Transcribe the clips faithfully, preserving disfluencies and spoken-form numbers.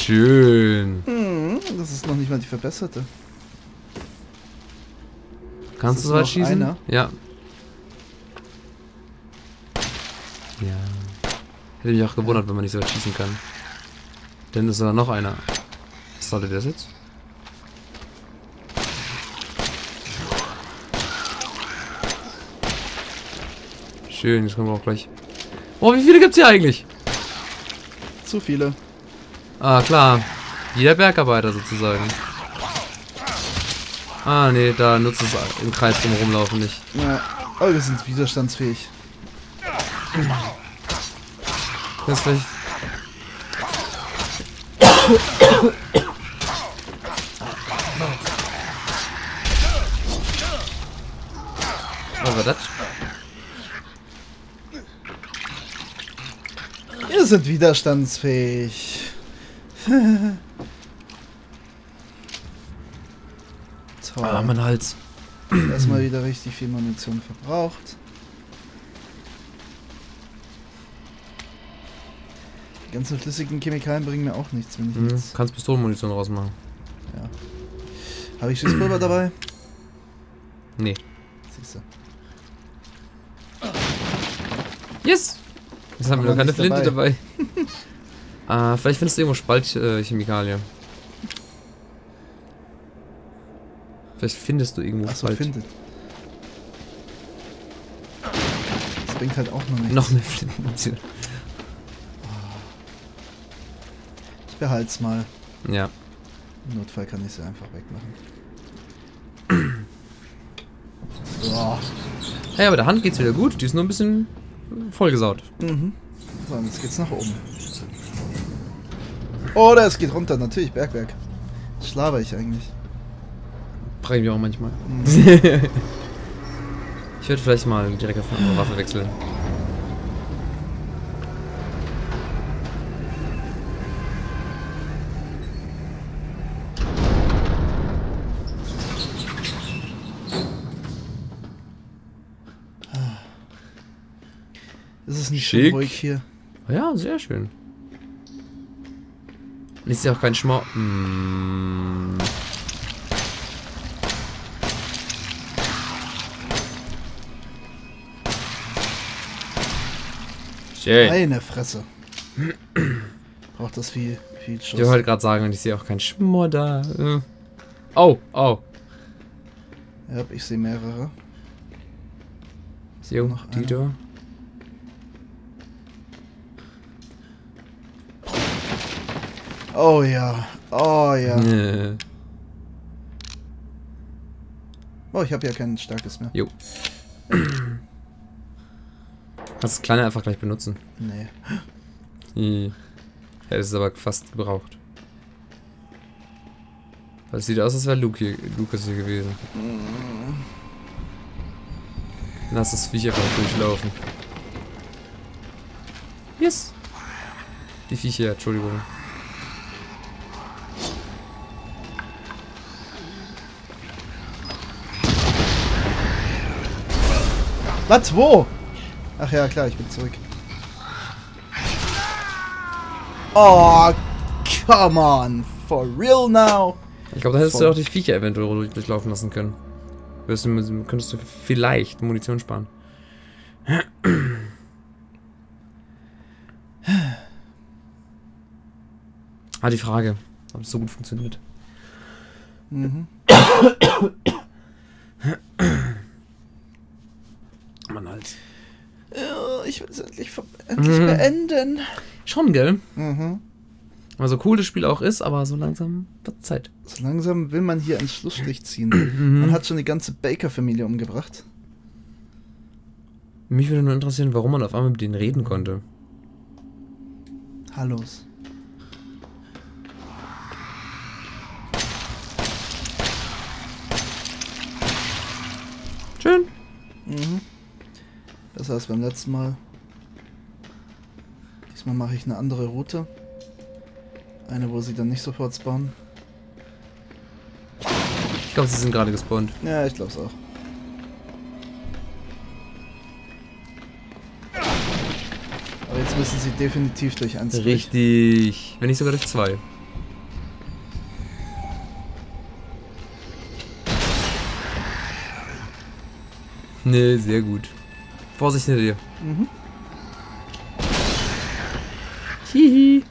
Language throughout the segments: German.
Schön. Hm, das ist noch nicht mal die verbesserte. Kannst du so weit schießen? Einer? Ja. Ja. Hätte mich auch gewundert, wenn man nicht so weit schießen kann. Denn ist da noch einer. Was sollte das jetzt? Schön, jetzt kommen wir auch gleich. Oh, wie viele gibt's hier eigentlich? Zu viele. Ah, klar. Jeder Bergarbeiter sozusagen. Ah, nee, da nutzt es im Kreis drum rumlaufen nicht. Ja, aber wir sind widerstandsfähig. Das ist vielleicht... Was war das? Wir sind widerstandsfähig. Toll. Ah, mein Hals. Erstmal wieder richtig viel Munition verbraucht. Die ganzen flüssigen Chemikalien bringen mir auch nichts, wenn ich Mhm, jetzt... kannst Pistolenmunition rausmachen. Ja. Habe ich Schießpulver dabei? Nee. Siehst du. Yes! Jetzt haben wir Aber noch keine nicht Flinte dabei. dabei. Ah, vielleicht findest du irgendwo Spaltchemikalien. Äh, vielleicht findest du irgendwo Achso, Spalt. findet. Das bringt halt auch noch nichts. Noch mehr Flintenmunition. Ich behalte es mal. Ja. Im Notfall kann ich sie einfach wegmachen. Boah. Hey, aber der Hand geht's wieder gut. Die ist nur ein bisschen vollgesaut. Mhm. So, und jetzt geht's nach oben. Oder es geht runter, natürlich, Bergwerk. Was schlaber ich eigentlich? Brauche ich auch manchmal. Mhm. Ich werde vielleicht mal direkt auf eine andere Waffe wechseln. Ist es nicht Schick. schön ruhig hier? Ja, sehr schön. Und ist ja auch kein Schmau... Mm. Schön. Meine Fresse. Braucht das viel, viel Ich Schuss. wollte halt gerade sagen, und ich sehe auch keinen Schmodder. Äh. Oh, oh. Ja, ich sehe mehrere. Jo, Noch die einer. da. Oh ja, oh ja. Äh. Oh, ich habe ja kein starkes mehr. Jo. Kannst das kleine einfach gleich benutzen. Nee. Ih. Ja, das ist aber fast gebraucht. Das sieht aus, als wäre Luke hier, Lukas hier gewesen. Lass das Viech einfach durchlaufen. Yes! Die Viecher, Entschuldigung. Was? Wo? Ach ja, klar, ich bin zurück. Oh, come on. For real now? Ich glaube, da hättest Voll. du auch die Viecher eventuell durchlaufen lassen können. Würdest du, könntest du vielleicht Munition sparen. Ah, die Frage, ob es so gut funktioniert. Mhm. Mann, halt. Ja, ich will es endlich, endlich mhm. beenden. Schon, gell? Mhm. Also cool das Spiel auch ist, aber so langsam wird Zeit. So langsam will man hier einen Schlussstrich ziehen. Man hat schon die ganze Baker-Familie umgebracht. Mich würde nur interessieren, warum man auf einmal mit denen reden konnte. Hallos. Schön. Mhm. Besser als beim letzten Mal. Diesmal mache ich eine andere Route. Eine, wo sie dann nicht sofort spawnen. Ich glaube, sie sind gerade gespawnt. Ja, ich glaube es auch. Aber jetzt müssen sie definitiv durch eins. Richtig. Wenn nicht sogar durch zwei. Nee, sehr gut. Vorsicht hinter dir. Mhm. Hihi.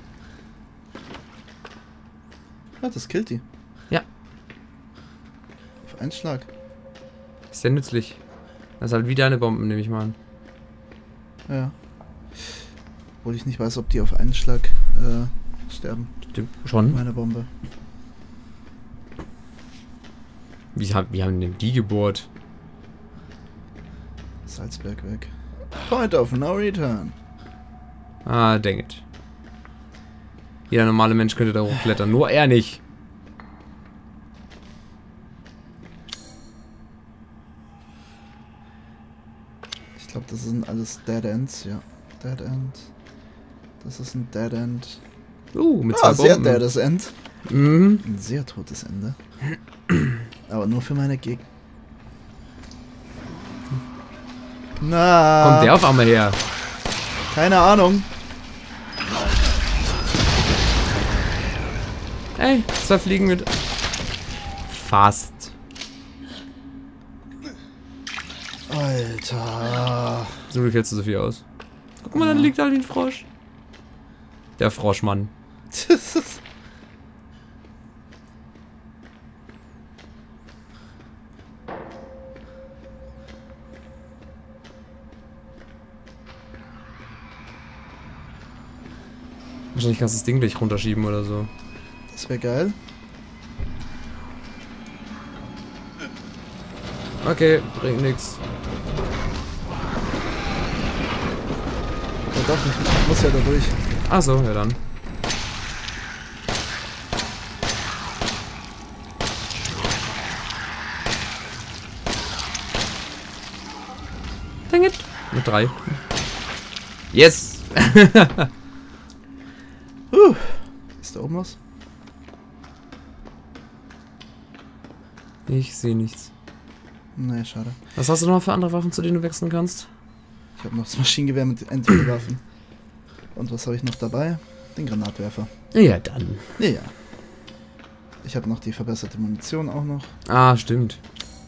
Ah, das killt die. Ja. Auf einen Schlag. Ist ja nützlich. Das ist halt wie deine Bomben, nehme ich mal an. Ja. Obwohl ich nicht weiß, ob die auf einen Schlag äh, sterben. Stimmt, schon. Meine Bombe. Wie, hab, wie haben denn die gebohrt? Salzberg weg. Point of no return. Ah, dang it. Jeder normale Mensch könnte da hochklettern, nur er nicht. Ich glaube, das sind alles Dead Ends, ja. Dead End. Das ist ein Dead End. Uh, mit zwei Ah, sehr Bomben. deades End. Mhm. Ein sehr totes Ende. Aber nur für meine Gegner. Na. Kommt der auf einmal her? Keine Ahnung. Ey, zwei Fliegen mit... Fast. Alter. So wie fällst du so viel aus? Guck mal, da liegt da wie ein Frosch. Der Froschmann. Das ist... Wahrscheinlich kannst du das Ding gleich runterschieben oder so. Das wäre geil. Okay, bringt nix. Ja, doch, ich muss ja da durch. Ach so, ja dann. Dang it. Mit drei. Yes! Huh. Ist da oben was? Ich sehe nichts. Nee, schade. Was hast du noch für andere Waffen, zu denen du wechseln kannst? Ich habe noch das Maschinengewehr mit Entweder-Waffen. Und was habe ich noch dabei? Den Granatwerfer. Ja, dann. Ja, ja. Ich habe noch die verbesserte Munition auch noch. Ah, stimmt.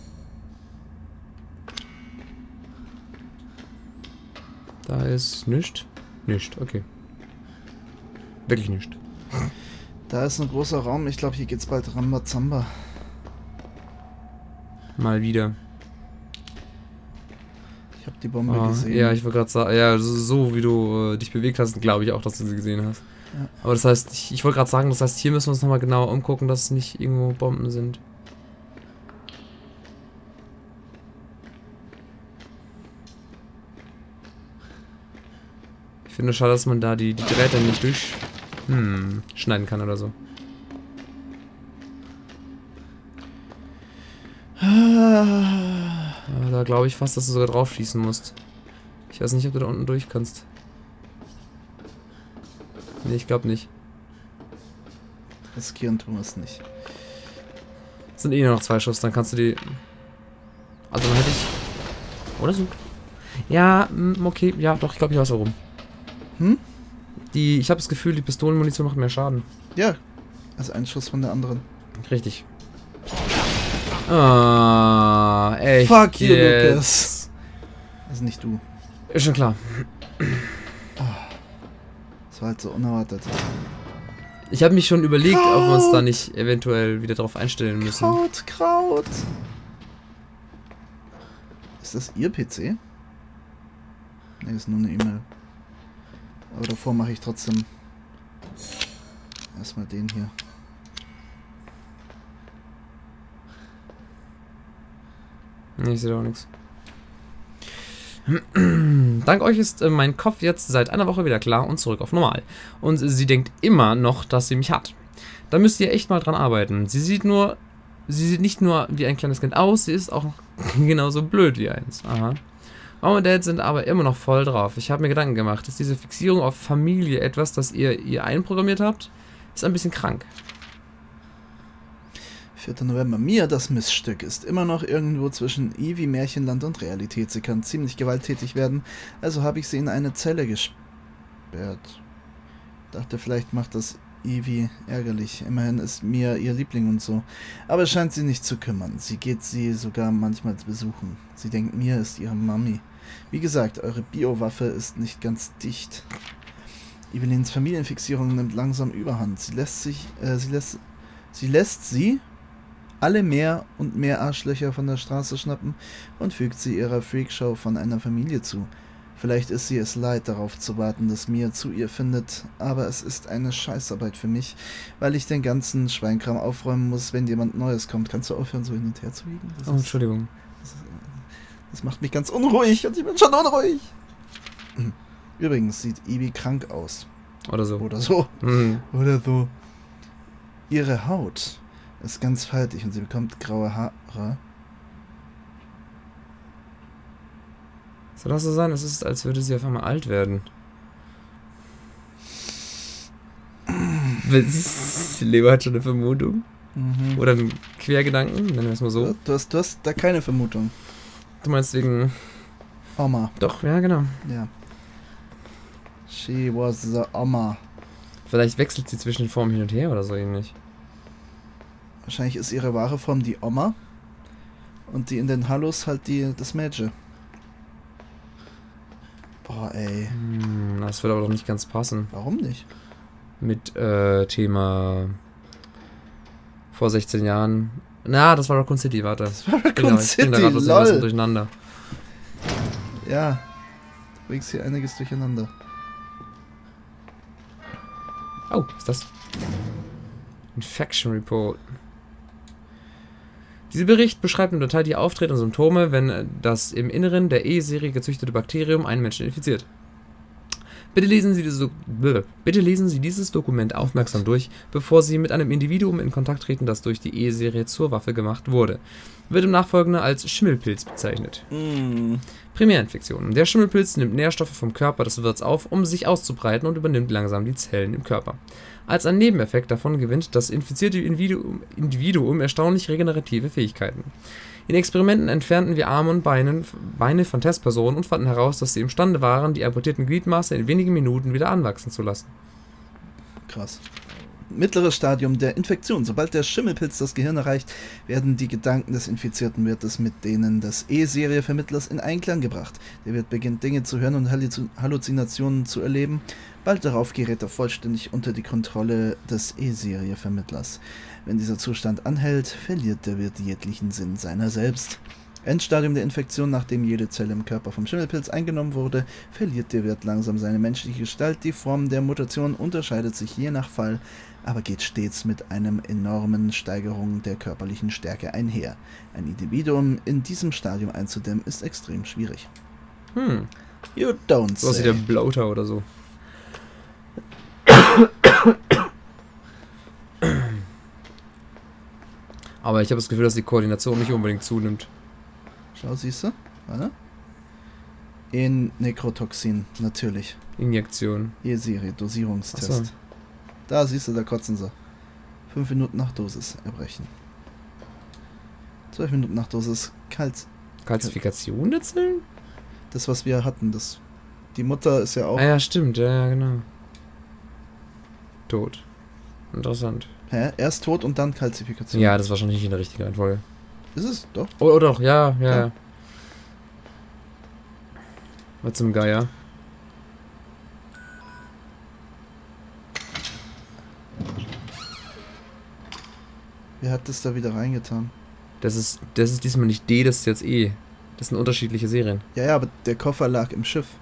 Da ist nichts. Nichts, okay. Wirklich nichts. Da ist ein großer Raum. Ich glaube, hier geht's bald Rambazamba. Mal wieder. Ich habe die Bombe Ah, gesehen. ja, ich wollte gerade sagen, ja, so, so wie du äh, dich bewegt hast, glaube ich auch, dass du sie gesehen hast. Ja. Aber das heißt, ich, ich wollte gerade sagen, das heißt, hier müssen wir uns nochmal genauer umgucken, dass es nicht irgendwo Bomben sind. Ich finde schade, dass man da die, die Drähte nicht durch hm, schneiden kann oder so. Ah, Ja, da glaube ich fast, dass du sogar drauf schießen musst. Ich weiß nicht, ob du da unten durch kannst. Nee, ich glaube nicht. riskieren tun wir es nicht. Es sind eh nur noch zwei Schuss, dann kannst du die... Also dann hätte ich... Oder so? Ja, mm, okay, ja, doch, ich glaube, ich weiß warum. Hm? Die, ich habe das Gefühl, die Pistolenmunition macht mehr Schaden. Ja, als ein Schuss von der anderen. Richtig. Ah, echt. Fuck you, jetzt. Lucas. Also nicht du. Ist schon klar. Das war halt so unerwartet. Ich habe mich schon überlegt, Kraut. ob wir uns da nicht eventuell wieder drauf einstellen müssen. Kraut, Kraut. Ist das Ihr P C? Ne, ist nur eine E-Mail. Aber davor mache ich trotzdem erstmal den hier. Nee, ich sehe da auch nichts. Dank euch ist äh, mein Kopf jetzt seit einer Woche wieder klar und zurück auf normal. Und sie denkt immer noch, dass sie mich hat. Da müsst ihr echt mal dran arbeiten. Sie sieht nur, sie sieht nicht nur wie ein kleines Kind aus, sie ist auch genauso blöd wie eins. Aha. Mom und Dad sind aber immer noch voll drauf. Ich habe mir Gedanken gemacht, ist diese Fixierung auf Familie etwas, das ihr ihr einprogrammiert habt? Ist ein bisschen krank. vierter November. Mia, das Missstück, ist immer noch irgendwo zwischen Eevee, Märchenland und Realität. Sie kann ziemlich gewalttätig werden, also habe ich sie in eine Zelle gesperrt. Dachte, vielleicht macht das Evie ärgerlich. Immerhin ist Mia ihr Liebling und so. Aber es scheint sie nicht zu kümmern. Sie geht sie sogar manchmal besuchen. Sie denkt, Mia ist ihre Mami. Wie gesagt, eure Biowaffe ist nicht ganz dicht. Evelyns Familienfixierung nimmt langsam Überhand. Sie lässt sich, äh, sie lässt, sie lässt sie alle mehr und mehr Arschlöcher von der Straße schnappen und fügt sie ihrer Freakshow von einer Familie zu. Vielleicht ist sie es leid, darauf zu warten, dass Mia zu ihr findet, aber es ist eine Scheißarbeit für mich, weil ich den ganzen Schweinkram aufräumen muss, wenn jemand Neues kommt. Kannst du aufhören, so hin und her zu wiegen? Das Oh, ist, Entschuldigung. das, ist, das macht mich ganz unruhig und ich bin schon unruhig. Übrigens sieht Evie krank aus. Oder so. Oder so. Mhm. Oder so. Ihre Haut ist ganz faltig und sie bekommt graue Haare. Soll das so sein? Es ist, als würde sie auf einmal alt werden. Die Leber hat schon eine Vermutung. Mhm. Oder einen Quergedanken, nennen wir es mal so. Du hast, du hast da keine Vermutung. Du meinst wegen... Oma. Doch, ja genau. Ja. She was the Oma. Vielleicht wechselt sie zwischen den Formen hin und her oder so ähnlich. Wahrscheinlich ist ihre wahre Form die Oma. Und die in den Hallos halt die das Mädchen. Boah, ey. Hm, das wird aber doch nicht ganz passen. Warum nicht? Mit äh, Thema vor sechzehn Jahren. Na, das war Raccoon City, warte. Das war Ich bin da- Raccoon ich bin da City, gerade so ein bisschen lol. durcheinander. Ja. Du bringst hier einiges durcheinander. Oh, was ist das? Infection Report. Dieser Bericht beschreibt im Detail die Auftreten und Symptome, wenn das im Inneren der E-Serie gezüchtete Bakterium einen Menschen infiziert. Bitte lesen Sie dieses, bitte lesen Sie dieses Dokument aufmerksam durch, bevor Sie mit einem Individuum in Kontakt treten, das durch die E-Serie zur Waffe gemacht wurde. Wird im Nachfolgenden als Schimmelpilz bezeichnet. Mm. Primärinfektionen. Der Schimmelpilz nimmt Nährstoffe vom Körper des Wirts auf, um sich auszubreiten und übernimmt langsam die Zellen im Körper. Als ein Nebeneffekt davon gewinnt das infizierte Individuum, Individuum erstaunlich regenerative Fähigkeiten. In Experimenten entfernten wir Arme und Beine, Beine von Testpersonen und fanden heraus, dass sie imstande waren, die amputierten Gliedmaße in wenigen Minuten wieder anwachsen zu lassen. Krass. Mittleres Stadium der Infektion. Sobald der Schimmelpilz das Gehirn erreicht, werden die Gedanken des infizierten Wirtes mit denen des E-Serie-Vermittlers in Einklang gebracht. Der Wirt beginnt Dinge zu hören und Halluzinationen zu erleben. Bald darauf gerät er vollständig unter die Kontrolle des E-Serie-Vermittlers. Wenn dieser Zustand anhält, verliert der Wirt jeglichen Sinn seiner selbst. Endstadium der Infektion: Nachdem jede Zelle im Körper vom Schimmelpilz eingenommen wurde, verliert der Wirt langsam seine menschliche Gestalt. Die Form der Mutation unterscheidet sich je nach Fall, aber geht stets mit einer enormen Steigerung der körperlichen Stärke einher. Ein Individuum in diesem Stadium einzudämmen, ist extrem schwierig. Hm. You don't So was wie say. der Bloater oder so. Aber ich habe das Gefühl, dass die Koordination nicht unbedingt zunimmt. Schau, siehst du? Warte. In Nekrotoxin, natürlich. Injektion. E-Serie, Dosierungstest. Ach so. Da siehst du, da kotzen sie. Fünf Minuten nach Dosis erbrechen. Zwölf Minuten nach Dosis kalt. Kalzifikation der Zellen? Das, was wir hatten, das. Die Mutter ist ja auch. Ah ja, stimmt, ja, ja, genau. Tot. Interessant. Hä? Erst tot und dann Kalzifikation. Ja, das war schon nicht in der richtigen Reihenfolge. Ist es? Doch. Oh, oh doch, ja, ja, Ja. ja. Was zum Geier? Wer hat das da wieder reingetan? Das ist, das ist diesmal nicht D, das ist jetzt E. Das sind unterschiedliche Serien. Ja, ja, aber der Koffer lag im Schiff.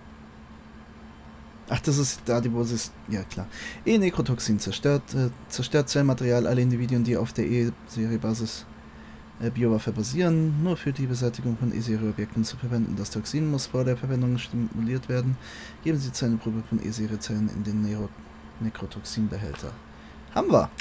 Ach, das ist da, die wo sie ist. Ja, klar. E-Nekrotoxin zerstört, äh, zerstört Zellmaterial. Alle Individuen, die auf der E-Serie-Basis äh, Biowaffe basieren, nur für die Beseitigung von E-Serie-Objekten zu verwenden. Das Toxin muss vor der Verwendung stimuliert werden. Geben Sie eine Probe von E-Serie-Zellen in den Nero Nekrotoxin-Behälter. Haben wir.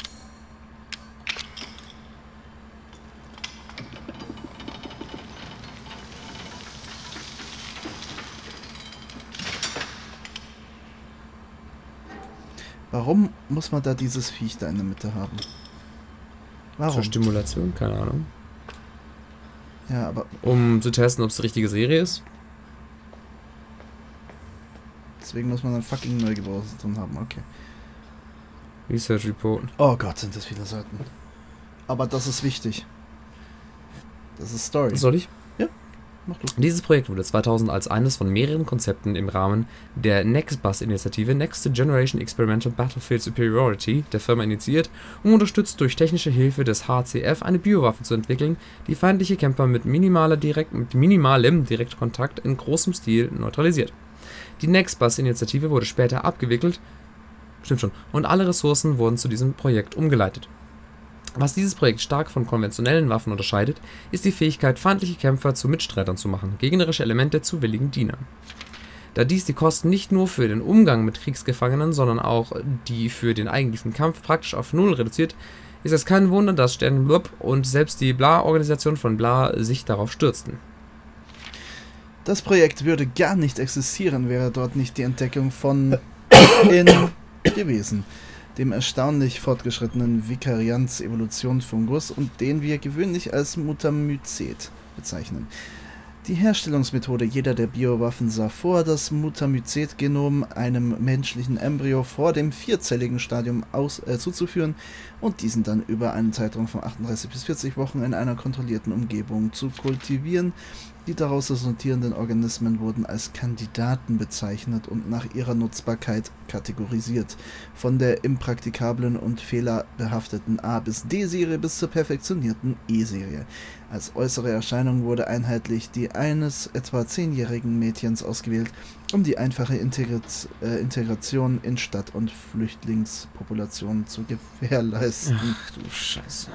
Warum muss man da dieses Viech da in der Mitte haben? Warum? Zur Stimulation, keine Ahnung. Ja, aber Um zu testen, ob es die richtige Serie ist. deswegen muss man ein fucking Neugebautes drin haben, okay. Research Report. Oh Gott, sind das viele Seiten. Aber das ist wichtig. Das ist Story. Soll ich? Ja, mach du. Dieses Projekt wurde zweitausend als eines von mehreren Konzepten im Rahmen der NextBus-Initiative Next Generation Experimental Battlefield Superiority der Firma initiiert und unterstützt durch technische Hilfe des H C F eine Biowaffe zu entwickeln, die feindliche Camper mit, minimaler direkt, mit minimalem Direktkontakt in großem Stil neutralisiert. Die NextBus-Initiative wurde später abgewickelt, stimmt schon, und alle Ressourcen wurden zu diesem Projekt umgeleitet. Was dieses Projekt stark von konventionellen Waffen unterscheidet, ist die Fähigkeit, feindliche Kämpfer zu Mitstreitern zu machen, gegnerische Elemente zu willigen Dienern. Da dies die Kosten nicht nur für den Umgang mit Kriegsgefangenen, sondern auch die für den eigentlichen Kampf praktisch auf Null reduziert, ist es kein Wunder, dass Sternenblub und selbst die Bla-Organisation von Bla sich darauf stürzten. Das Projekt würde gar nicht existieren, wäre dort nicht die Entdeckung von in gewesen, dem erstaunlich fortgeschrittenen Vikarianz-Evolutionsfungus und den wir gewöhnlich als Mutamycet bezeichnen. Die Herstellungsmethode jeder der Biowaffen sah vor, das Mutamycet-Genom einem menschlichen Embryo vor dem vierzelligen Stadium aus, äh, zuzuführen und diesen dann über einen Zeitraum von achtunddreißig bis vierzig Wochen in einer kontrollierten Umgebung zu kultivieren. Die daraus resultierenden Organismen wurden als Kandidaten bezeichnet und nach ihrer Nutzbarkeit kategorisiert. Von der impraktikablen und fehlerbehafteten A bis D-Serie bis zur perfektionierten E-Serie. Als äußere Erscheinung wurde einheitlich die eines etwa zehnjährigen Mädchens ausgewählt, um die einfache Integrat äh, Integration in Stadt- und Flüchtlingspopulationen zu gewährleisten. Ach du Scheiße.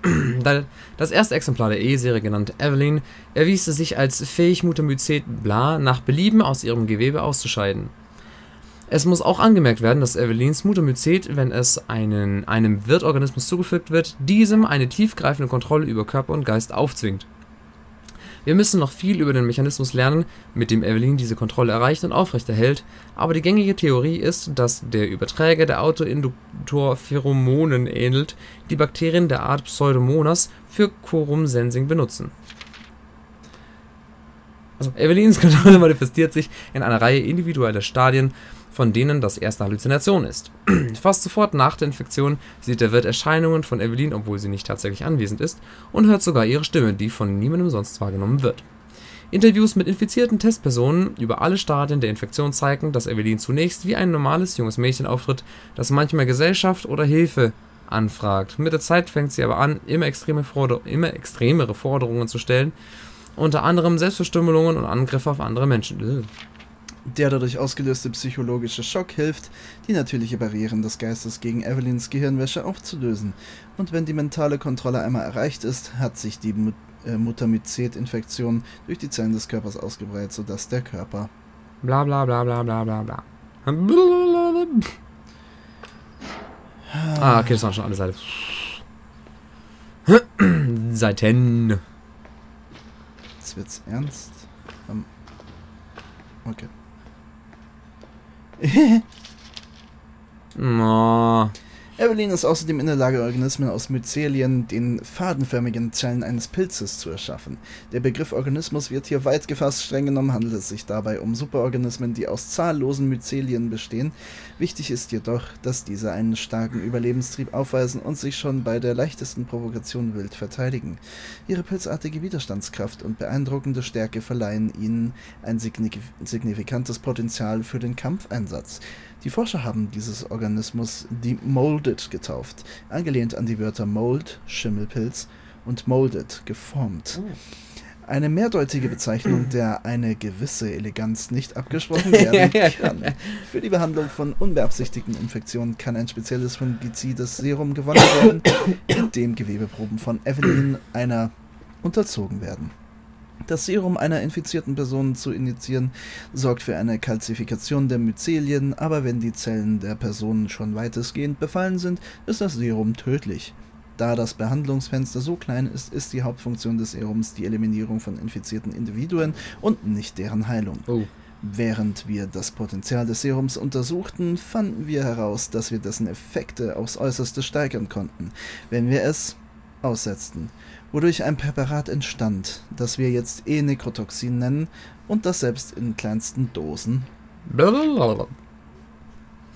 Das erste Exemplar der E-Serie, genannt Evelyn, erwies sich als fähig, Mutamycet Bla nach Belieben aus ihrem Gewebe auszuscheiden. Es muss auch angemerkt werden, dass Evelyns Mutamycet, wenn es einen, einem Wirtorganismus zugefügt wird, diesem eine tiefgreifende Kontrolle über Körper und Geist aufzwingt. Wir müssen noch viel über den Mechanismus lernen, mit dem Evelyn diese Kontrolle erreicht und aufrechterhält, aber die gängige Theorie ist, dass der Überträger der Autoinduktor Pheromonen ähnelt, die Bakterien der Art Pseudomonas für Quorum Sensing benutzen. Also, Evelyns Kontrolle manifestiert sich in einer Reihe individueller Stadien, von denen das erste Halluzination ist. Fast sofort nach der Infektion sieht der Wirt Erscheinungen von Evelyn, obwohl sie nicht tatsächlich anwesend ist, und hört sogar ihre Stimme, die von niemandem sonst wahrgenommen wird. Interviews mit infizierten Testpersonen über alle Stadien der Infektion zeigen, dass Evelyn zunächst wie ein normales junges Mädchen auftritt, das manchmal Gesellschaft oder Hilfe anfragt. Mit der Zeit fängt sie aber an, immer, extreme Forder- immer extremere Forderungen zu stellen, unter anderem Selbstverstümmelungen und Angriffe auf andere Menschen. Der dadurch ausgelöste psychologische Schock hilft, die natürliche Barrieren des Geistes gegen Evelyns Gehirnwäsche aufzulösen. Und wenn die mentale Kontrolle einmal erreicht ist, hat sich die Mut äh, Mutamycet-Infektion durch die Zellen des Körpers ausgebreitet, sodass der Körper bla bla bla bla bla bla bla. Ah, okay, das waren schon alle Seiten. Seiten. Jetzt wird's ernst. Um, okay. Oh. Evelyn ist außerdem in der Lage, Organismen aus Myzelien, den fadenförmigen Zellen eines Pilzes, zu erschaffen. Der Begriff Organismus wird hier weit gefasst. Streng genommen handelt es sich dabei um Superorganismen, die aus zahllosen Myzelien bestehen. Wichtig ist jedoch, dass diese einen starken Überlebenstrieb aufweisen und sich schon bei der leichtesten Provokation wild verteidigen. Ihre pilzartige Widerstandskraft und beeindruckende Stärke verleihen ihnen ein signifikantes Potenzial für den Kampfeinsatz. Die Forscher haben dieses Organismus die Molded getauft, angelehnt an die Wörter Mold, Schimmelpilz, und Molded, geformt. Eine mehrdeutige Bezeichnung, der eine gewisse Eleganz nicht abgesprochen werden kann. Für die Behandlung von unbeabsichtigten Infektionen kann ein spezielles fungizides Serum gewonnen werden, in dem Gewebeproben von Evelyn einer unterzogen werden. Das Serum einer infizierten Person zu injizieren, sorgt für eine Kalzifikation der Myzelien, aber wenn die Zellen der Person schon weitestgehend befallen sind, ist das Serum tödlich. Da das Behandlungsfenster so klein ist, ist die Hauptfunktion des Serums die Eliminierung von infizierten Individuen und nicht deren Heilung. Oh. Während wir das Potenzial des Serums untersuchten, fanden wir heraus, dass wir dessen Effekte aufs Äußerste steigern konnten, wenn wir es aussetzten, wodurch ein Präparat entstand, das wir jetzt E-Nekrotoxin nennen und das selbst in kleinsten Dosen. Blablabla.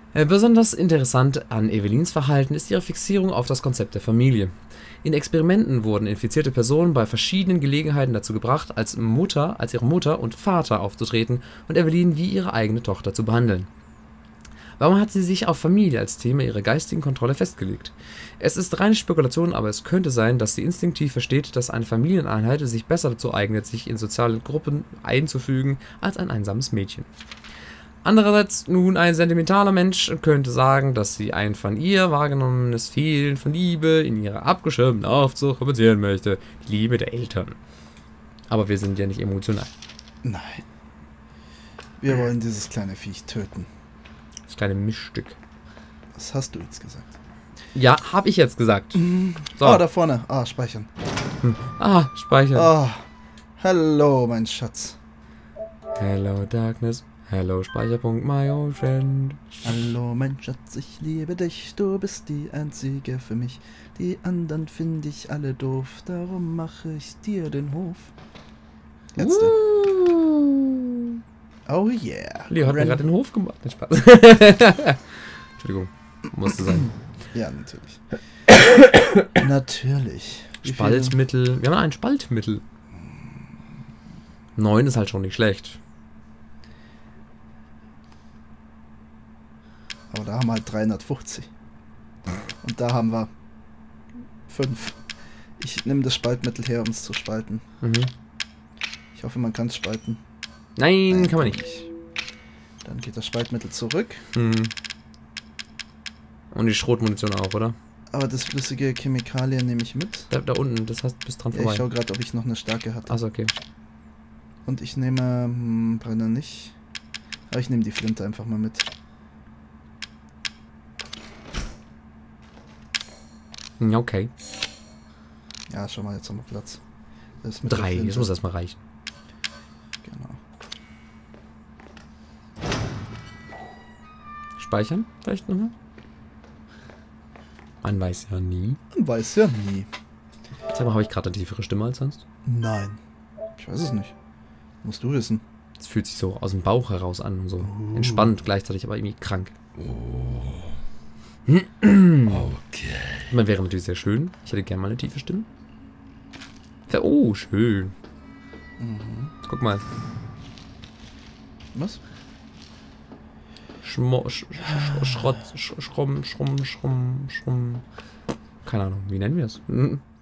Äh, besonders interessant an Evelins Verhalten ist ihre Fixierung auf das Konzept der Familie. In Experimenten wurden infizierte Personen bei verschiedenen Gelegenheiten dazu gebracht, als Mutter, als ihre Mutter und Vater aufzutreten und Evelyn wie ihre eigene Tochter zu behandeln. Warum hat sie sich auf Familie als Thema ihrer geistigen Kontrolle festgelegt? Es ist reine Spekulation, aber es könnte sein, dass sie instinktiv versteht, dass eine Familieneinheit sich besser dazu eignet, sich in soziale Gruppen einzufügen, als ein einsames Mädchen. Andererseits, nun, ein sentimentaler Mensch könnte sagen, dass sie ein von ihr wahrgenommenes Fehlen von Liebe in ihrer abgeschirmten Aufzucht kompensieren möchte. Die Liebe der Eltern. Aber wir sind ja nicht emotional. Nein. Wir wollen dieses kleine Viech töten. Das kleine Mischstück. Was hast du jetzt gesagt? Ja, hab ich jetzt gesagt. So. Oh, da vorne. Ah, speichern. Hm. Ah, speichern. Oh, hallo, mein Schatz. Hello, Darkness. Hello, Speicherpunkt, my old friend. Hallo, mein Schatz, ich liebe dich. Du bist die einzige für mich. Die anderen finde ich alle doof. Darum mache ich dir den Hof. Jetzt. Uh. Oh yeah. Leo hat Ren mir gerade den Hof gemacht. Nicht Spaß. Entschuldigung. Musste sein. Ja, natürlich. Natürlich. Wie Spaltmittel. Viel? Wir haben ein Spaltmittel. Neun ist halt schon nicht schlecht. Aber da haben wir halt dreihundertfünfzig. Und da haben wir fünf. Ich nehme das Spaltmittel her, um es zu spalten. Mhm. Ich hoffe, man kann es spalten. Nein, Nein, kann man nicht. nicht. Dann geht das Spaltmittel zurück. Mhm. Und die Schrotmunition auch, oder? Aber das flüssige Chemikalien nehme ich mit. Da, da unten, das heißt, bis dran ja, vorbei. Ich schaue gerade, ob ich noch eine starke hatte. Achso, okay. Und ich nehme hm, Brenner nicht. Aber ich nehme die Flinte einfach mal mit. Okay. Ja, schau mal, jetzt haben wir Platz. Das mit Drei, das muss erstmal reichen. Genau. Speichern vielleicht nochmal? Man weiß ja nie. Man weiß ja nie. Sag mal, habe ich gerade eine tiefere Stimme als sonst? Nein. Ich weiß es nicht. Musst du wissen. Es fühlt sich so aus dem Bauch heraus an und so uh. entspannt, gleichzeitig aber irgendwie krank. Oh. Okay. Man wäre natürlich sehr schön. Ich hätte gerne mal eine tiefe Stimme. Oh, schön. Mhm. Guck mal. Was? Schmo, sch, sch, Schrott, sch, Schrumm, Schrumm, Schrumm, Schrumm. Keine Ahnung, wie nennen wir es?